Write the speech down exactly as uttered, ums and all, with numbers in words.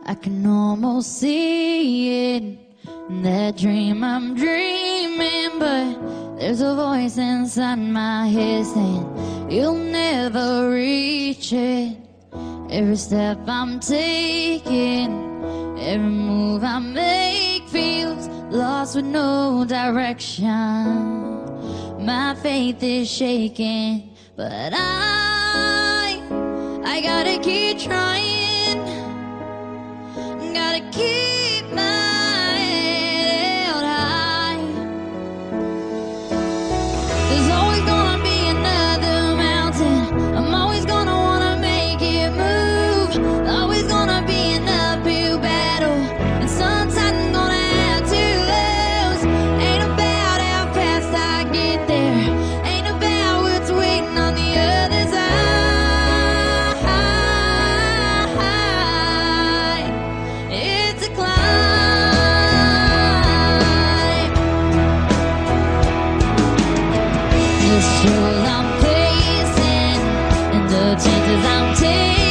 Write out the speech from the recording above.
I can almost see it, that dream I'm dreaming, but there's a voice inside my head saying you'll never reach it. Every step I'm taking, every move I make feels lost with no direction. My faith is shaking, but I, I gotta keep trying, gotta keep my head held high. There's always gonna be another mountain, I'm always gonna wanna make it move. Always gonna be an uphill battle, and sometimes I'm gonna have to lose. Ain't about how fast I get there, ain't about what's waiting on the other side. It's a climb. The struggles I'm facing and the chances I'm taking,